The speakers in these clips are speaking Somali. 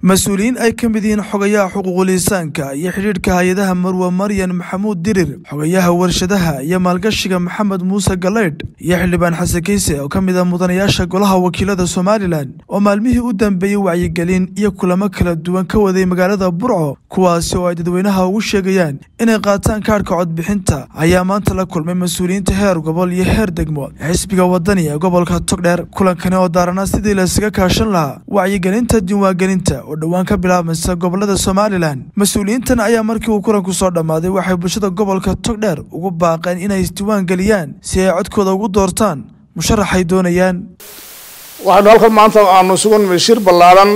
مسؤولين أي كمدين حقيا حقوق لسانك يحرير كهيدها مروة مريم محمود ديرير حقياها ورشدها يمال قشقة محمد موسى قليد يحلبان حسكيسي وكمدا مدنياشا قولها وكيلة سوماليلان ومالميه قدام بي وعي قلين يكل مكلا دوان كوذي مقالة برعو كواسي وعيدوينها وشيقيان إني قاتان كارك عد بحنتا عيامان تلاكل من مسؤولين تهير قبل يهير دقمو حسبقا ودانيا قبل كاتوكدير كلان كانوا دارنا سيدي لسيقا كاشن لها وعي قلينتا ديوا قلينتا ودوان كبلامسا gobolada Somaliland mas'uuliyiintan ayaa markii uu kulanku soo dhamaaday waxay bulshada gobolka Togdheer ugu baaqeen inay isdiiwaan galiyaan si ay codkooda ugu doortaan musharax ay doonayaan waxaan halkan maanta aanu sugan mashir balaaran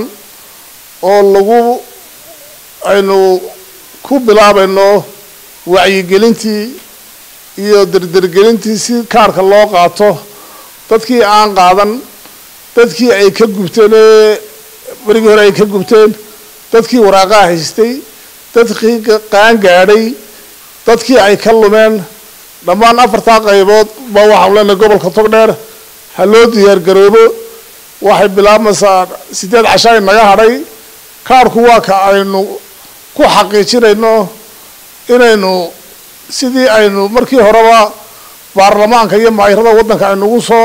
oo aynu ku bilaabayno wacyigelintii iyo dirdirgelintii si kaarka loo qaato dadkii aan qaadan dadkii ay ka gubteen markii hore ay ka gubteen dadkii waraaqaha haystay dadkii qaan gaadhay dadkii ay ka lumeen dhammaan afarta qaybood ba waxaan leenahay gobolka Togdheer ha loo diyaar garoobo waxay bilaabmaysaa 8 cashay naga hadhay kaarku waa ka aynu ku xaqiijinayno inaynu sidii aynu markii horeba baarlamaanka iyo maayirada wadanka aynu ugu soo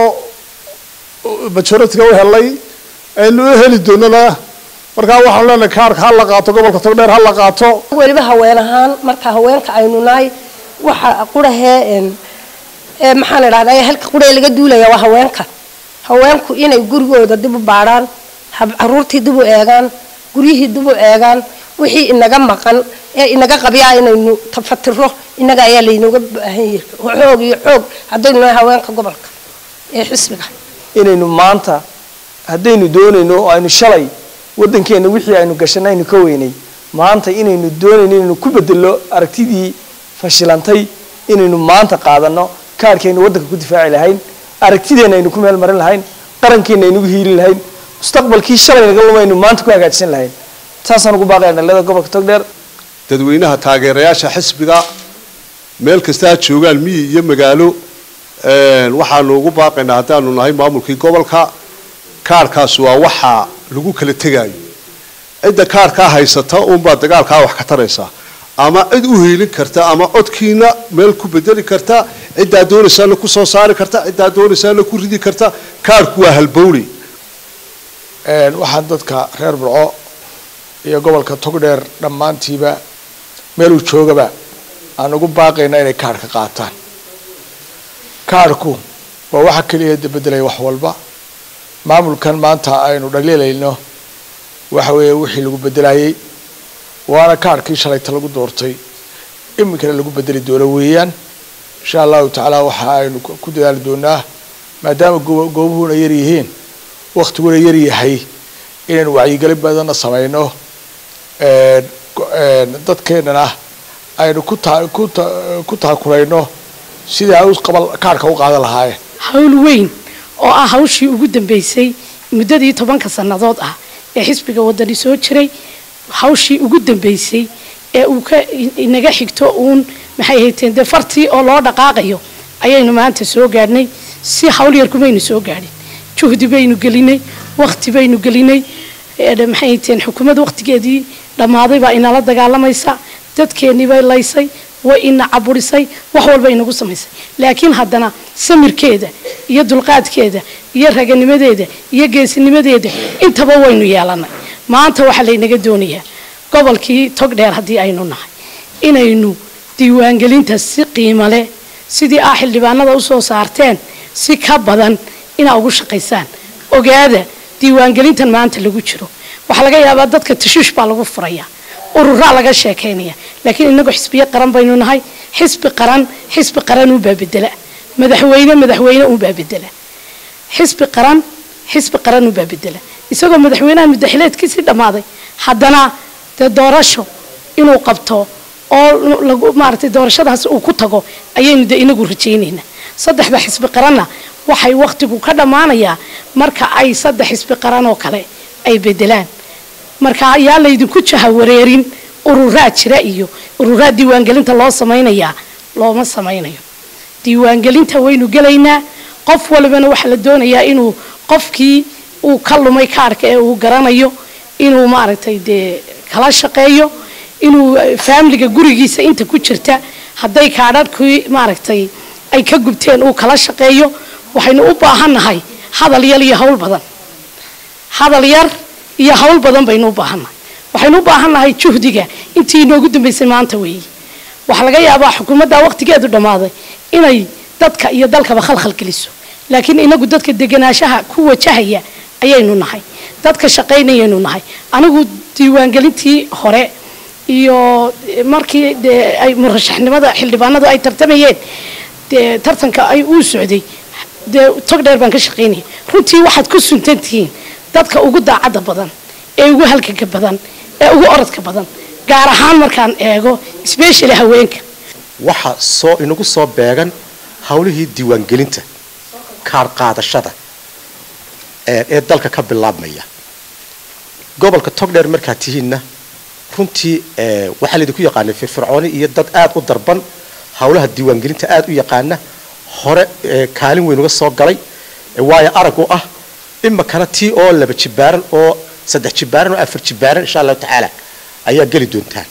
majority u helay aynu heli doonana markaa waxaan leenahay kaarka hal la qaato gobolka Togdheer hal la qaato waliba haweenahan marka haweenka aynu nahay waxa qurahe maxaan raadaya halka qurahe laga duulaya waa haweenku inay gurigooda dib u baaraan caruurtii dib u eegaan guriyihii dib u eegaan wixii inaga maqan ee inaga qabiya inaynu tafatiro inaga ayaa leeynaga baahan yahay xoog hadaynu haweenka gobolka ee xisbiga inaynu maanta haddaynu doonayno oo aynu shalay wadankeena wixii aynu gashanayno ka weynay maanta inaynu doonayno inaynu ku bedelo aragtidii fashilantay inaynu maanta qaadano kaarkeena wadanka ku difaaci lahayn aragtideena aynu ku meel marin lahayn qarankeena aynu ugu hiilin lahayn mustaqbalkii shalay naga lumayno maanta ku hagaajin lahayn taasaan ugu baaqaynaa dhalada gobolka Togdheer dadweynaha taageerayaasha xisbiga meel kasta joogaan miyi iyo magaalo waxaanu ugu baaqaynaa haddaanu nahay maamulkii gobolka kaarkaas waa waxa lagu kala tagayo cid kaarka haysata oo ba dagaalka wax ka taraysa ama cid u heelin karta ama codkiina meel ku bedeli karta cid doonaysa ku soo saari karta cid doonaysa ku ridi karta kaarku waa halbowli waxaan dadka reer Burco iyo gobolka Togdheer dhamaantiiba meel uu joogaba aan ugu baaqaynaa inay kaarka qaataan kaarku waa waxa kaliya bedelay wax walba maamulkan maanta aynu dhaliilayno waxa weeye wixii lagu bedelayay waana kaarkii shalay lagu doortay imika lagu bedeli doono weeyaan insha Allah ta'ala waxa aynu ku dadaal doonaa maadaama goobuhuna yar yihiin waqtiguna yar yahay inaan wacyigelin badan sameeyno dadkeena aynu ku taakulayno sida ay kaarka u qaadan lahaayeen hawl weyn oo ah hawshii ugu dambeysay muddadii 10 sanadood ah ee xisbiga wadani soo jiray hawshii ugu dambeysay ee uu ka inaga xigto maxay hayteen fartii oo loo dhaqaaqayo ayaynu maanta soo gaarnay si hawl yar kumaynu soo gaarin juhdi baynu gelinay waqti baynu gelinay maxay hayteen xukuumadda waqtigeedii dhamaaday baa inala dagaalamaysa dadkeenii bay laysay way ina caburisay wax walba inagu samaysay laakiin haddana samirkeeda iyo dulqaadkeeda iyo raganimadeeda iyo geesinimadeeda intaba waynu yeelanay maanta waxa la inaga doonayaa gobolkii Togdheer hadii aynu nahay inaynu diiwaan gelinta si qiimo leh sidii xildhibaanada u soo saarteen si ka badan ina ugu shaqeysaan ogaada diiwaan gelintan maanta lagu jiro waxa laga yaabaa dadka tashiish baa lagu furayaa urura laga sheekeynaya laakiin inagu xisbiye qaran baynu nahay xisbi qaran uu baabedela madaxweyne uu baabedela xisbi qaran uu baabedela isagoo madaxweynaha madaxleedkiisii dhamaaday haddana doorasho inuu qabto oo lagu maartay doorashadaas uu ku tago ayaynu inagu rajaynaynaa saddexda xisbi qaranna waxay waqtigu ka dhamaanayaa marka ay saddex xisbi qaran oo kale ay bedelaan marka ayaa la idinku jahawareerin urura jira iyo urura diiwaan gelinta loo sameeynaya looma sameynayo diiwaan gelinta waynu galaynaa qof walbana waxa la doonayaa inuu qofkii uu ka lumay kaarka ee uu garanayo inuu maaragtay dee kala shaqeeyo inuu faamiliga gurigiisa inta ku jirta hadday kaadhadhkii maaragtay ay ka gubteen uu kala shaqeeyo waxaynu u baahannahay hadal yar iyo hawl badan baynu u baahannahay waxaynu u baahannahay juhdiga intii inoogu dambaysay maanta weeye waxaa laga yaabaa xukuumadda waqtigeedu dhammaaday inay dadka iyo dalkaba khalkhal geliso laakiin inagu dadka deganaanshaha ku wajahaya ayaynu nahay dadka shaqaynayaynu nahay anigu diiwaangelintii hore iyo markii dee ay murashaxnimada xildhibaanadu ay tartamayeen dee tartanka ay uu socday dee tog dheer baan ka shaqaynaya runtii waxaad ku suntantihiin dadka ugu daacadda badan ee ugu halganka badan ee ugu orodka badan gaar ahaan markaan eego especially haweenka waxa inagu soo beegan hawlihii diiwaangelinta kaar qaadashada ee dalka ka bilaabmaya gobolka togdheer markaa tihiinna runtii waxaa laydinku yaqaanay firfircooni iyo dad aad u darban hawlaha diiwaangelinta aad u yaqaana hore kaalin weyn uga soo galay waayo arag u ah imakana tii oo 2 jibaaran oo 3 jibaaran oo 4 jibaaran insha Allah taala ayaa gali doontaan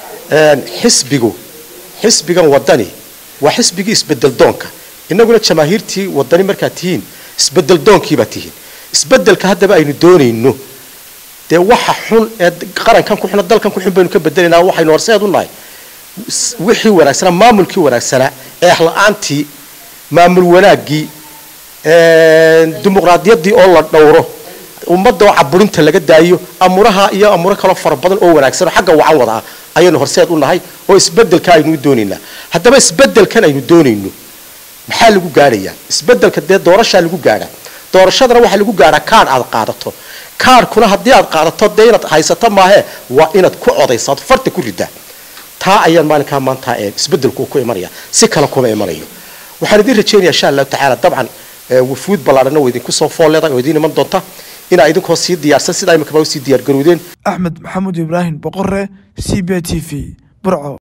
xisbigan wadani waa xisbigii isbedel doonka inaguna jamaahiirtii wadani markaa tihiin isbedel doonkii baa tihiin isbedelka haddaba aynu doonayno dee waxa xun ee qarankan ku xun dalkan ku xun baynu ka bedelaynaa waxaynu horseed u nahay wixii wanaagsanaa maamulkii wanaagsanaa ee la'aantii maamul wanaagii dimuqraadiyaddii oo la dhowro ummadda oo caburinta laga daayo amuraha iyo amuro kale fara badan oo wanaagsan xagga wacan wada ayaynu horseed u nahay oo isbedelka aynu doonaynaa haddaba isbedelkan aynu doonayno maxaa lagu gaarayaa isbedelka dee doorasha lagu gaaraa doorashadana waxa lagu gaaraa kaad aad qaadato kaarkuna haddii aad qaadato dee inaad haysato maahe waa inaad ku codaysato farta ku ridaa taa ayaan maalinkaa maanta isbedelku ku imanaya si kale kuma imanayo waxaan idin rajaynayaa insha Allah taala dabcan wufuud balaadhana way idinku soo fooleeday oo idin iman doonta ina idinkoo sii diyaarsan sida ay makaba sii diyaar garoodeen Axmed Maxamuud Ibrahim Boqorre CBTV Burco